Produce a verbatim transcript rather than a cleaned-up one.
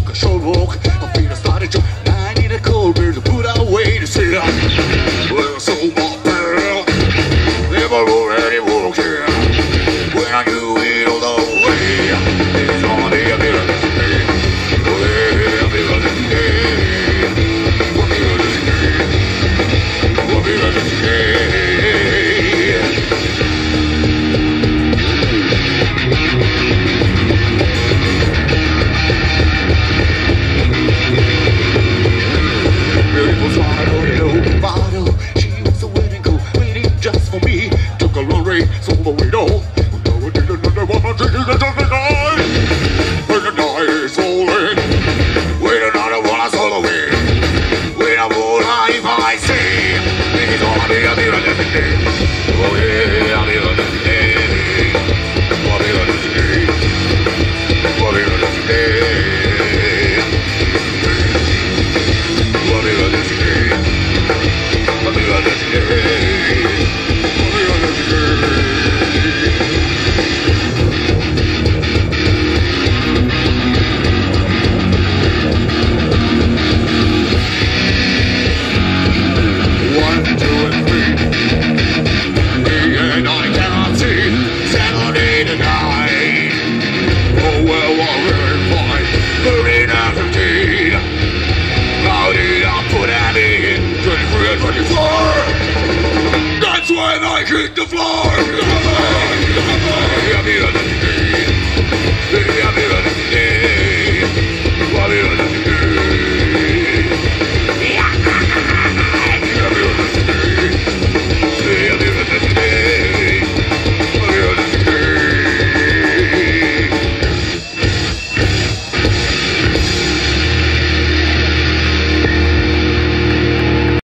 a short walk. I feel a started joke. I need a cold beer to put away to sit up. Well, so my pal never already walked here. When I knew it all the way, it's gonna be a bit of this day. Oh, yeah, a bit of this day. A bit of this day. A bit of this day. She was a wedding girl waiting just for me. Took a long way, so the way home. No, I didn't know what I'm drinking, I just died. When the night is falling, when another one is all away. When I'm all alive, I see it's gonna be a bit of this day. Oh yeah, a bit of this day. A bit of this day. A bit of this day. A bit of this day. I'll be on this day. I'll be on this day. One, two, and three. Me and I cannot see. Seven, eight, and nine. Oh well, we're really fine. Thirteen and fifteen. How did I put that in? twenty-three and twenty-four. That's when I kick the floor.